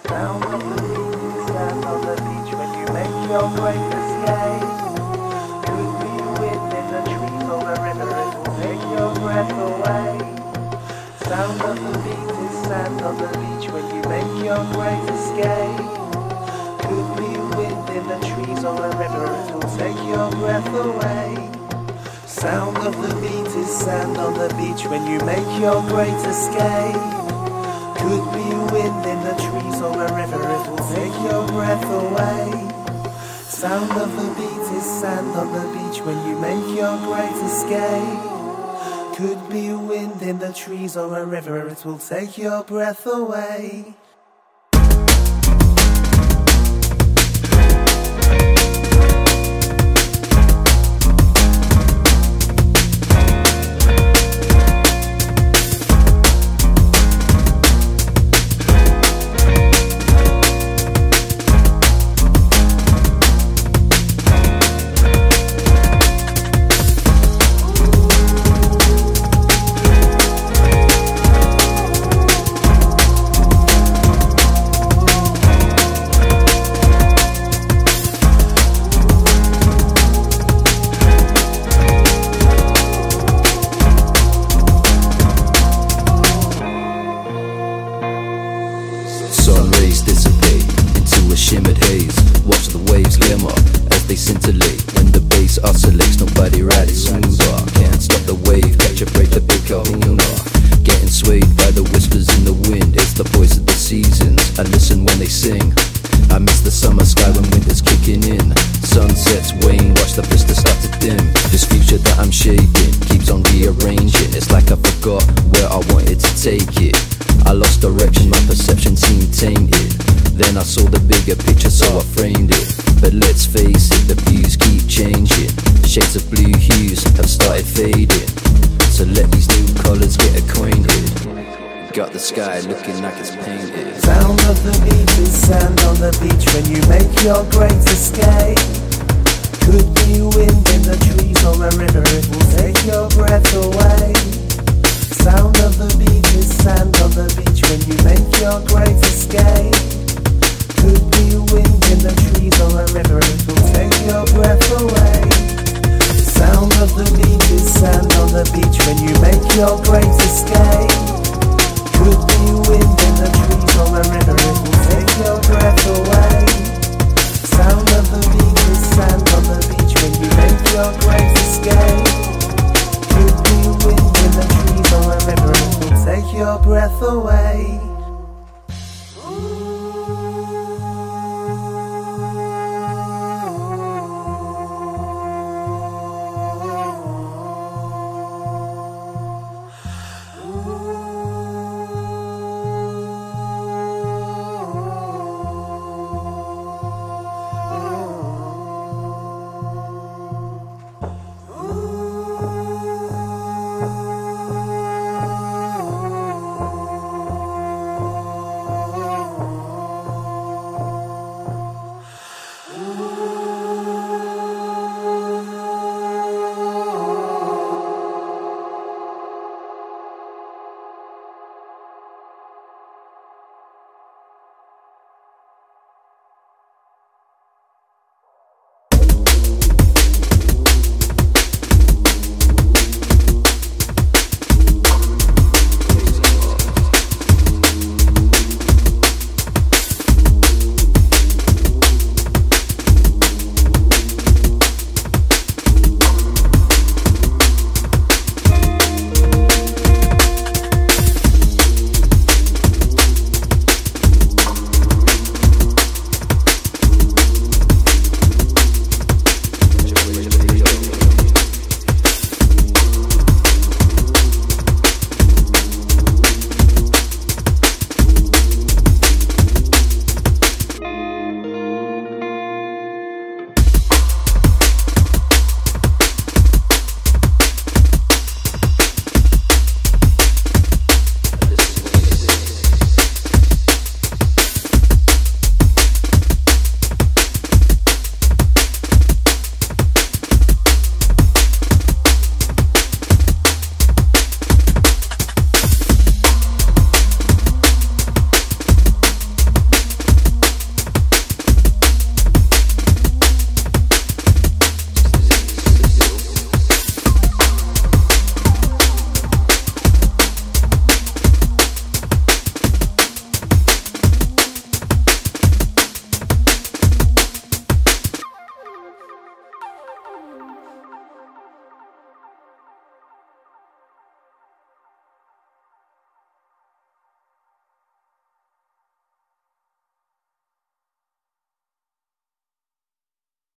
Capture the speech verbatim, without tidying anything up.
Sound of the beat, stand on the beach when you make your great escape. Could be wind in the trees or a river, it will take your breath away. Sound of the beat is sand on the beach when you make your great escape. Could be wind in the trees or a river, it will take your breath away. Sound of the beat is sand on the beach when you make your great escape. Could be wind in the trees or a river, it will take your breath away. Sound of the beat is sand on the beach when you make your great escape. Could be wind in the trees or a river, it will take your breath away. Sun rays dissipate into a shimmered haze. Watch the waves glimmer as they scintillate. When the bass oscillates, nobody rides it smoother. Can't stop the wave, catch a break, the big kahuna. Getting swayed by the whispers in the wind. It's the voice of the seasons, I listen when they sing. I miss the summer sky when winter's kicking in. Sunsets wane, watch the vista start to dim. This future that I'm shaping keeps on rearranging. It's like I forgot where I wanted to take it. I lost direction, my perception seemed tainted. Then I saw the bigger picture, so I framed it. But let's face it, the views keep changing. Shades of blue hues have started fading. So let these new colours get acquainted. Got the sky looking like it's painted. Sound of the beat is sand on the beach when you make your great escape. Could be wind in the trees or a river, it will take your breath away. Sound of the beat is sand on the beach when you make your great escape. Could be wind in the trees or a river, it will take your breath away. Sound of the beat is sand on the beach when you make your great escape. Could be wind in the trees or a river,